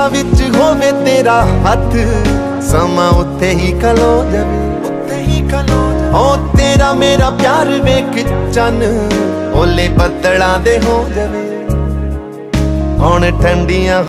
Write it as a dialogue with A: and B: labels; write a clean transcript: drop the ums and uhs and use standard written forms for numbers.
A: इश्कां विच होवे तेरा हथ, समा उत्थे ही खलो जावे, उत्थे ही खलो जावे। ओ तेरा मेरा प्यार वेख चन ओले बदलां दे हो जावे। हुण ठंडियां